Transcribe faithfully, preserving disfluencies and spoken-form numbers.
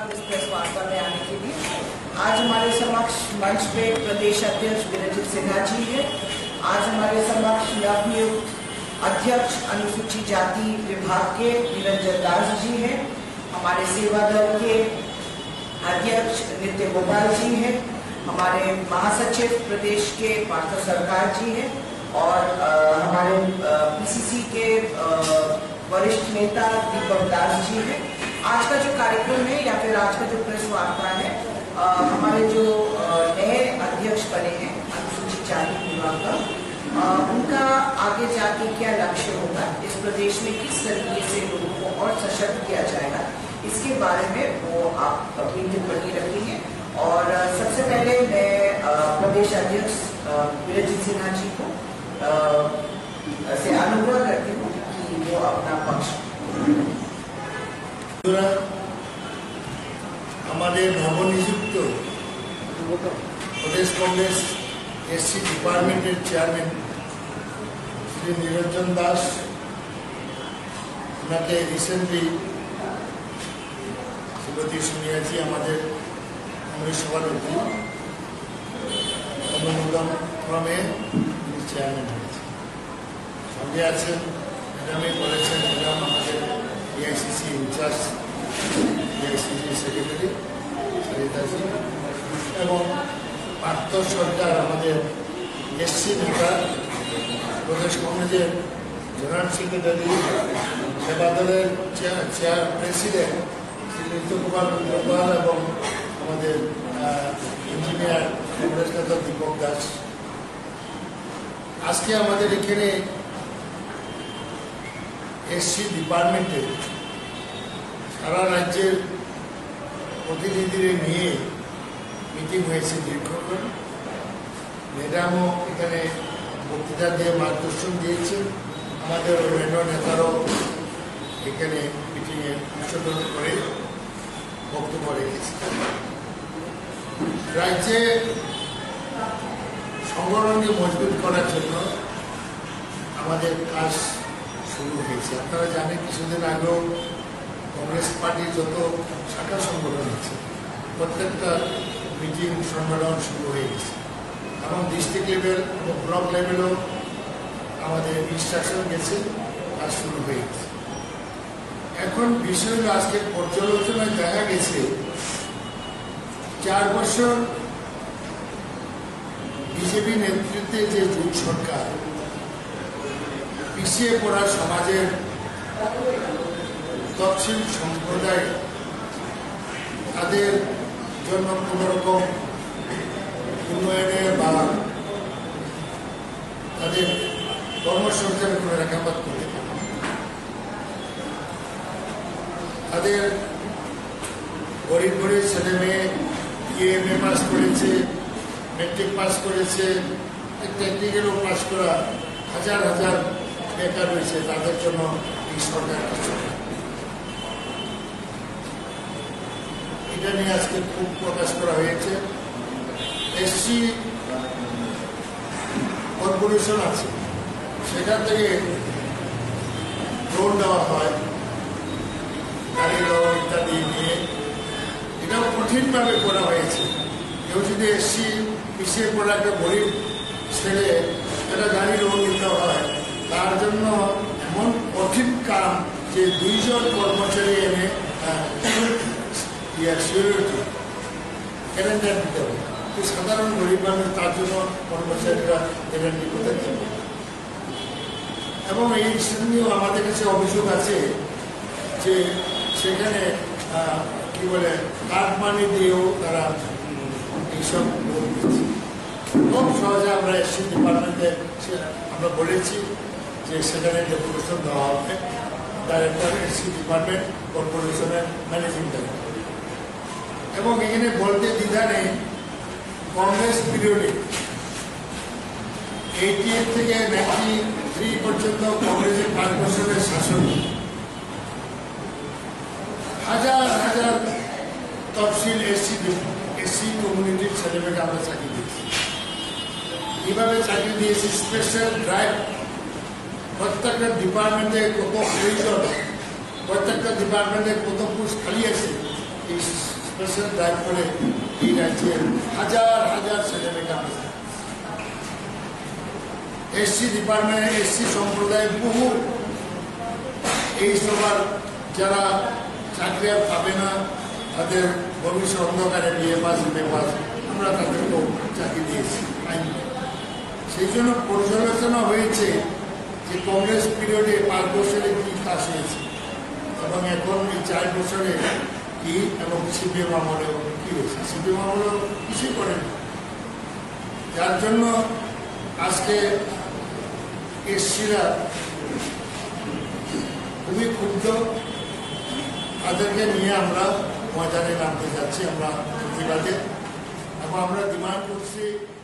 धन्यवाद इस प्रेस वार्ता में आने के लिए। आज हमारे समक्ष मंच पे प्रदेश अध्यक्ष विरजित सिन्हा जी है। आज हमारे समक्ष नवनियुक्त अध्यक्ष अनुसूचित जाति विभाग के निरंजन दास जी हैं। हमारे सेवा दल के अध्यक्ष नित्य गोपाल जी हैं। हमारे महासचिव प्रदेश के पार्थ सरकार जी हैं और आ, हमारे पीसीसी के आ, वरिष्ठ नेता दीपक दास जी हैं। आज का जो कार्यक्रम है या फिर आज का जो प्रेस वार्ता है, आ, हमारे जो नए अध्यक्ष बने हैं अनुसूचित जाति विभाग का, आ, उनका आगे जाके क्या लक्ष्य होगा, इस प्रदेश में किस तरीके से लोगों को और सशक्त किया जाएगा, इसके बारे में वो आप अपनी टिप्पणी रखेंगे। और सबसे पहले मैं प्रदेश अध्यक्ष विरजित सिन्हा जी को से अनुरोध करती हूँ कि वो अपना पक्ष। हमारे नवनियुक्त प्रदेश कांग्रेस एससी डिपार्टमेंटेर चेयरमैन श्री निरंजन दास उनाके रिसेंटली श्रीमती सोनिया जी हमारे कांग्रेस सभापति अनुमोदन क्रमे चेयरमैन संगे आছেন ম্যাডামে বলেছেন ম্যাডাম আমাদের AICC in-charge AICC secretary Saritaji এবং পার্থ সরকার আমাদের এসসি নেতা প্রদেশ কংগ্রেসের জেনারেল সেক্রেটারি সেবা দলের চেয়ার প্রেসিডেন্ট শ্রী নিত্য কুমার গোপাল এবং আমাদের ইঞ্জিনিয়ার কংগ্রেস নেতা দীপক দাস। আজকে আমাদের এখানে এসসি ডিপার্টমেন্টে সারা রাজ্যের প্রতিনিধিদের নিয়ে মিটিং হয়েছে দীর্ঘক্ষণ। ম্যাডামও এখানে বক্তৃতা দিয়ে মার্গদর্শন দিয়েছেন। আমাদের অন্যান্য নেতারাও এখানে মিটিংয়ে অংশগ্রহণ করে বক্তব্য রেখেছে। রাজ্যে সংগঠনকে মজবুত করার জন্য আমাদের কাজ শুরু হয়েছে। আপনারা জানেন কিছুদিন আগেও কংগ্রেস পার্টির যত শাখা সংগঠন আছে প্রত্যেকটা মিটিং সম্মেলন শুরু হয়ে গেছে এবং ডিস্ট্রিক্ট লেভেল এবং ব্লক লেভেলও আমাদের ইনস্ট্রাকশন গেছে, কাজ শুরু হয়ে গেছে। এখন বিষয় হল আজকে পর্যালোচনায় দেখা গেছে চার বছর বিজেপি নেতৃত্বে যে জোট সরকার পিছিয়ে পড়া সমাজের তফসিল সম্প্রদায় তাদের জন্য কোনো রকম উন্নয়নে বা তাদের কর্মসংস্থানের কোনো রেখাপাত করতে পারে, তাদের গরিব গরিব ছেলে মেয়ে ইএমএ পাস করেছে, মেট্রিক পাস করেছে, টেকনিক্যালও পাস করা হাজার হাজার বেকার রয়েছে, তাদের জন্য এই সরকার কিছু এটা নিয়ে আজকে খুব প্রকাশ করা হয়েছে। এসসি কর্পোরেশন আছে, সেখান থেকে লোন দেওয়া হয় গাড়ি লোন ইত্যাদি নিয়ে। এটাও কঠিনভাবে করা হয়েছে। কেউ যদি এসসি পিছিয়ে পড়া একটা গরিব ছেলে একটা গাড়ি লোন নিতে হয়, তার জন্য এমন কঠিন কাম যে দুইজন কর্মচারী এনে সিকিউরিটি গ্যারান্টার দিতে হবে। সাধারণ গরিব মানুষ তার জন্য কর্মচারীরা গ্যারান্টি করতে দেবে। এবং এই নিয়েও আমাদের কাছে অভিযোগ আছে যে সেখানে কি বলে কার্ড মানি দিয়েও তারা এইসব লোন দিচ্ছে। খুব সহজে আমরা এসসি ডিপার্টমেন্টে আমরা বলেছি যে সেখানে ডেপুটেশন দেওয়া হবে ডাইরেক্টর এসসি ডিপার্টমেন্ট কর্পোরেশনের ম্যানেজিং ডাইরেক্টর। এবং এখানে বলতে দ্বিধা নেই, কংগ্রেস পিরিয়ডে এইটি এইট থেকে নাইনটি থ্রি পর্যন্ত কংগ্রেসের পাঁচ বছরের শাসন হাজার হাজার তফসিল এসসি এসসি কমিউনিটির ছেলেমেয়েকে আমরা চাকরি দিয়েছি। এইভাবে চাকরি দিয়েছি। স্পেশাল ড্রাইভ প্রত্যেকটা ডিপার্টমেন্টে কত প্রয়োজন, প্রত্যেকটা ডিপার্টমেন্টে কত পোস্ট খালি আছে, এই স্পেশাল ড্রাইভ করে এই রাজ্যের হাজার হাজার ছেলেমেয়েকে আমরা এসসি ডিপার্টমেন্ট এসসি সম্প্রদায়ের বহু এই সবার যারা চাকরি আর পাবে না, তাদের ভবিষ্যৎ অন্ধকারে বিয়ে পাস বিয়ে পাস আমরা তাদেরকেও চাকরি দিয়েছি আইন। সেই জন্য পর্যালোচনা হয়েছে যে কংগ্রেস পিরিয়ডে পাঁচ বছরে কি কাজ হয়েছে এবং এখন এই চার বছরে কি এবং সিপিএম আমলেও কি হয়েছে। সিপিএম আমলেও কিছুই করেনি, যার জন্য আজকে এসসিরা খুবই ক্ষুব্ধ। তাদেরকে নিয়ে আমরা ময়দানে নামতে যাচ্ছি আমরা প্রতিবাদে এবং আমরা ডিমান্ড করছি